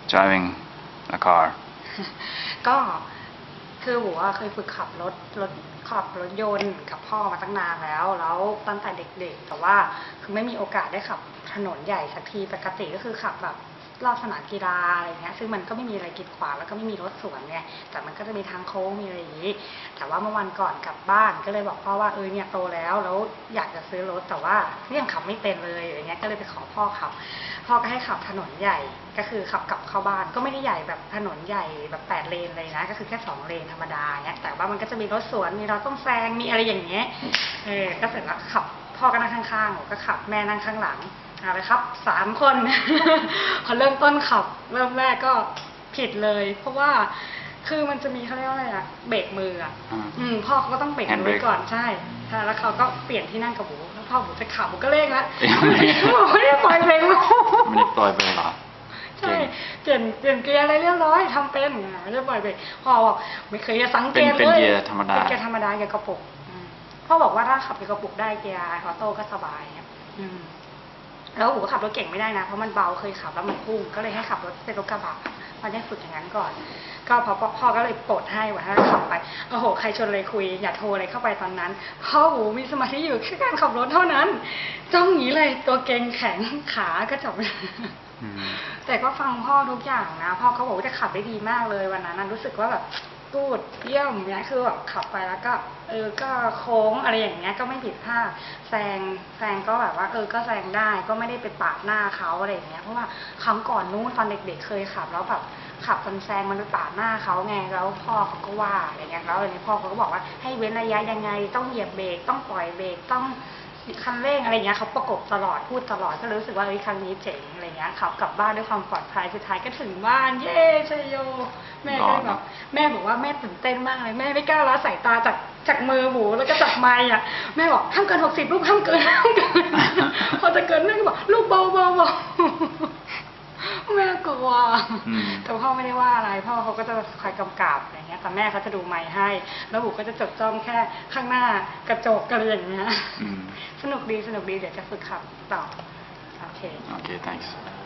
driving a car ก็คือผมว่าเคยฝึกขับขับรถยนต์กับพ่อมาตั้งนานแล้วตั้งแต่เด็กๆแต่ว่าคือไม่มีโอกาสได้ขับถนนใหญ่สักทีปกติก็คือขับแบบรอบสนามกีฬาอะไรเงี้ยซึ่งมันก็ไม่มีอะไรกีดขวางแล้วก็ไม่มีรถสวนไงแต่มันก็จะมีทางโค้งมีอะไรอย่างนี้แต่ว่าเมื่อวันก่อนกลับบ้านก็เลยบอกพ่อว่าเนี่ยโตแล้วอยากจะซื้อรถแต่ว่ายังขับไม่เป็นเลยอย่างเงี้ยก็เลยไปขอพ่อขับพ่อก็ให้ขับถนนใหญ่ก็คือขับกลับเข้าบ้านก็ไม่ได้ใหญ่แบบถนนใหญ่แบบ8 เลนเลยนะก็คือแค่2 เลนธรรมดาเงี้ยแต่ว่ามันก็จะมีรถสวนมีเราต้องแซงมีอะไรอย่างเงี้ยก็เสร็จแล้วขับพ่อก็นั่งข้างๆผมก็ขับแม่นั่งข้างหลังเอาเลยครับ3 คน พอเริ่มต้นขับเริ่มแรกก็ผิดเลยเพราะว่าคือมันจะมีเขาเรียกว่าอะไรอะเบรกมืออะพ่อเขาก็ต้องเบรกมือก่อนใช่แล้วเขาก็เปลี่ยนที่นั่งกับบูแล้วพ่อบูจะขับบูก็เร่งแล้วไม่ได้ปล่อยเบรกมือไม่ได้ปล่อยเบรกหรอใช่เปลี่ยนเกียร์อะไรเรียบร้อยทำเป็นไม่ได้ปล่อยเบรกพ่อบอกไม่เคยจะสังเกตเลยเป็นเกียร์ธรรมดาเป็นเกียร์ธรรมดาเกียร์กระปุกพ่อบอกว่าถ้าขับเกียร์กระปุกได้เกียร์ออโต้ก็สบายแล้วผมก็ขับรถเก่งไม่ได้นะเพราะมันเบาเคยขับแล้วมันพุ่งก็เลยให้ขับรถเป็นรถกระบะพอได้ฝึกอย่างนั้นก่อนก็พอพ่อก็เลยปลดให้ว่าถ้าขับไปโอ้โหใครชวนเลยคุยอย่าโทรอะไรเข้าไปตอนนั้นพ่อหูมีสมาธิอยู่แค่การขับรถเท่านั้นจ้องอย่างนี้เลยตัวเกร็งแข็งขาก็จับแต่ก็ฟังพ่อทุกอย่างนะพ่อเขาบอกว่าจะขับได้ดีมากเลยวันนั้นรู้สึกว่าแบบตูดเยี่ยมเนี่ยคือแบบขับไปแล้วก็ก็โค้งอะไรอย่างเงี้ยก็ไม่ผิดพลาดแซงก็แบบว่าก็แซงได้ก็ไม่ได้ไปปาดหน้าเขาอะไรอย่างเงี้ยเพราะว่าครั้งก่อนนู้นตอนเด็กๆเคยขับแล้วแบบขับจนแซงมันไปปาดหน้าเขาไงแล้วพ่อเขาก็ว่าอะไรเงี้ยแล้วอันนี้พ่อเขาก็บอกว่าให้เว้นระยะยังไงต้องเหยียบเบรกต้องปล่อยเบรกต้องคันเร่งอะไรเงี้ยเขาประกบตลอดพูดตลอดก็รู้สึกว่าครั้งนี้เจ๋งอะไรเงี้ยขับกลับบ้านด้วยความปลอดภัยสุดท้ายก็ถึงบ้านเย้ชัยโยแม่ก็แบบแม่บอกว่าแม่ตื่นเต้นมากเลยแม่ไม่กล้าละสายตาจากมือหูแล้วก็จากไมค์แม่บอกห้ามเกิน60ลูกห้ามเกินพอจะเกินแม่ก็บอกลูกเบาแม่กลัวแต่พ่อไม่ได้ว่าอะไรพ่อเขาก็จะคอยกำกับอะไรเงี้ยแต่แม่เขาจะดูไมค์ให้แล้วบุก็จะจดจ้องแค่ข้างหน้ากระจกอะไรอย่างเงี้ยสนุกดีเดี๋ยวจะฝึกขับต่อโอเค thanks